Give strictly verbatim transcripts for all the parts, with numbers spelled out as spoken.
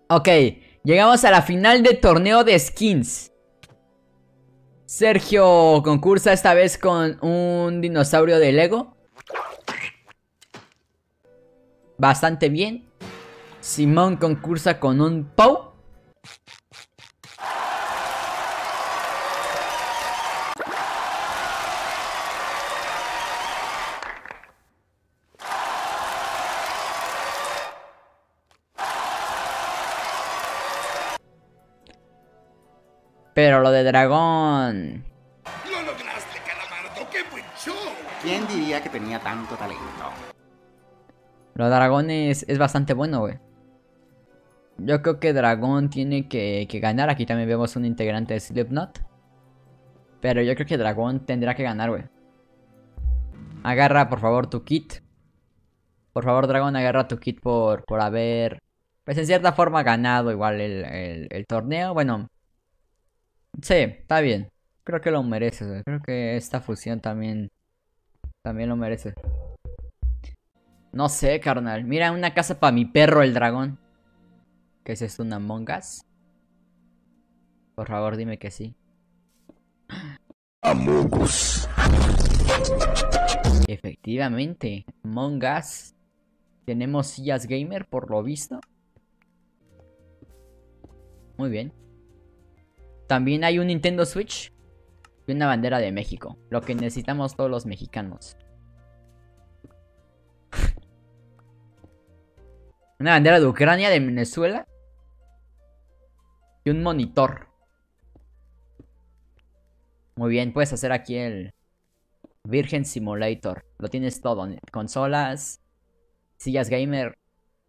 Ok, llegamos a la final de torneo de skins. Sergio concursa esta vez con un dinosaurio de Lego. Bastante bien. Simón concursa con un Pou. Pero lo de dragón... ¡Lo lograste, Calamardo! ¡Qué buen show! ¿Quién diría que tenía tanto talento? Lo de dragón es, es bastante bueno, güey. Yo creo que dragón tiene que, que ganar. Aquí también vemos un integrante de Slipknot. Pero yo creo que dragón tendrá que ganar, güey. Agarra, por favor, tu kit. Por favor, dragón, agarra tu kit por, por haber... Pues en cierta forma ganado igual el, el, el torneo. Bueno... Sí, está bien. Creo que lo mereces, güey. Creo que esta fusión también... También lo merece. No sé, carnal. Mira, una casa para mi perro, el dragón. ¿Qué es esto? ¿Una Among Us? Por favor, dime que sí. Among Us. Efectivamente, Among Us. Tenemos sillas gamer, por lo visto. Muy bien. También hay un Nintendo Switch y una bandera de México. Lo que necesitamos todos los mexicanos. Una bandera de Ucrania, de Venezuela. Y un monitor. Muy bien, puedes hacer aquí el Virgen Simulator. Lo tienes todo. Consolas, sillas gamer.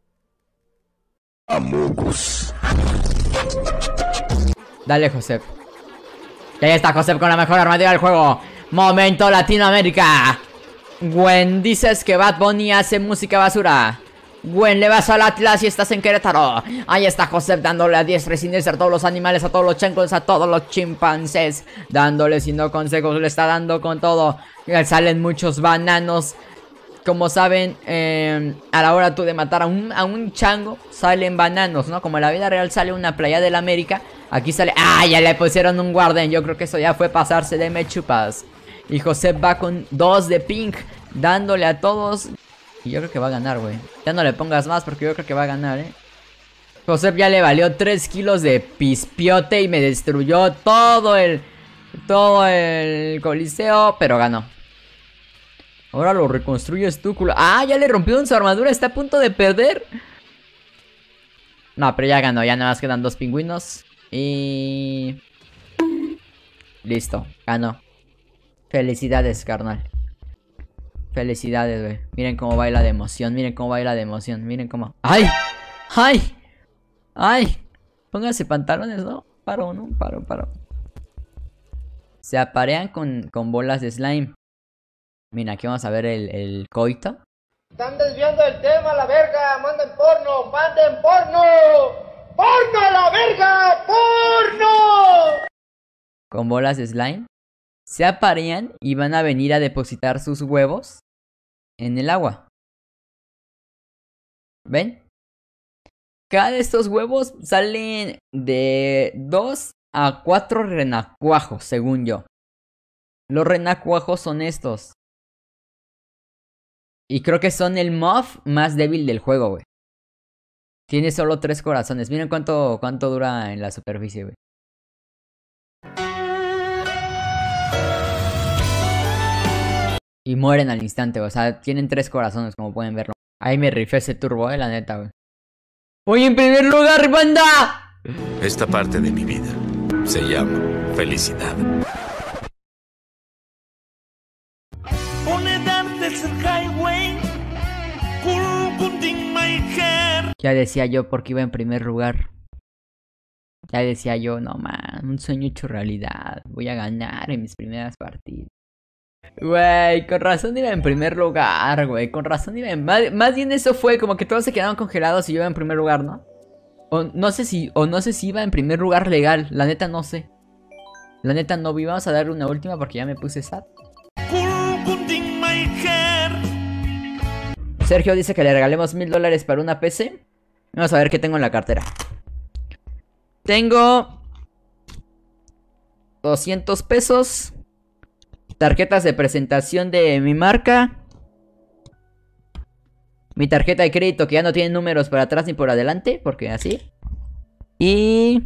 Among Us. Dale, Josep. Y ahí está Josep con la mejor armadura del juego. Momento Latinoamérica. Gwen, dices que Bad Bunny hace música basura. Gwen, le vas al Atlas y estás en Querétaro. Ahí está Josep dándole a diestra y siniestra a todos los animales, a todos los chancos, a todos los chimpancés. Dándole sin no consejos, le está dando con todo. Y salen muchos bananos. Como saben, eh, a la hora tú de matar a un, a un chango, salen bananos, ¿no? Como en la vida real sale una playa del América, aquí sale... ¡Ah! Ya le pusieron un guardián. Yo creo que eso ya fue pasarse de me chupas. Y Josep va con dos de pink, dándole a todos. Y yo creo que va a ganar, güey. Ya no le pongas más porque yo creo que va a ganar, ¿eh? Josep ya le valió tres kilos de pispiote y me destruyó todo el... Todo el coliseo, pero ganó. Ahora lo reconstruyes tú, culo. ¡Ah! Ya le rompió su armadura. Está a punto de perder. No, pero ya ganó. Ya nada más quedan dos pingüinos. Y... Listo. Ganó. Felicidades, carnal. Felicidades, güey. Miren cómo baila de emoción. Miren cómo baila de emoción. Miren cómo... ¡Ay! ¡Ay! ¡Ay! Pónganse pantalones, ¿no? Paro, ¿no? Paro, paro. Se aparean con, con bolas de slime. Mira, aquí vamos a ver el, el coito. Están desviando el tema, la verga. Manden porno, manden porno. ¡Porno a la verga! ¡Porno! Con bolas de slime. Se aparean y van a venir a depositar sus huevos en el agua. ¿Ven? Cada de estos huevos salen de dos a cuatro renacuajos, según yo. Los renacuajos son estos. Y creo que son el mob más débil del juego, güey. Tiene solo tres corazones. Miren cuánto, cuánto dura en la superficie, güey. Y mueren al instante, o sea, tienen tres corazones, como pueden verlo. Ahí me rifé ese turbo, eh, la neta, güey. ¡Voy en primer lugar, banda! Esta parte de mi vida se llama felicidad. Ya decía yo porque iba en primer lugar. Ya decía yo, no man, un sueño hecho realidad. Voy a ganar en mis primeras partidas. Güey, con razón iba en primer lugar, güey. Con razón iba en... Más, más bien eso fue como que todos se quedaron congelados y yo iba en primer lugar, ¿no? O no sé si, o no sé si iba en primer lugar legal. La neta no sé. La neta no vi. Vamos a darle una última porque ya me puse sad. Sergio dice que le regalemos mil dólares para una P C. Vamos a ver qué tengo en la cartera. Tengo doscientos pesos. Tarjetas de presentación de mi marca. Mi tarjeta de crédito que ya no tiene números para atrás ni por adelante, porque así. Y...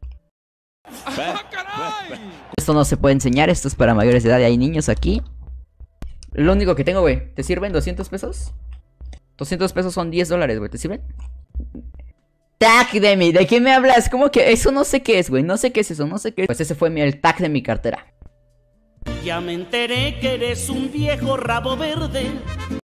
esto no se puede enseñar, esto es para mayores de edad y hay niños aquí. Lo único que tengo, güey. ¿Te sirven doscientos pesos? doscientos pesos son diez dólares, güey. ¿Te sirven? Tag de mi... ¿De qué me hablas? ¿Cómo que? Eso no sé qué es, güey. No sé qué es eso, no sé qué es. Pues ese fue mi, el tag de mi cartera. Ya me enteré que eres un viejo rabo verde.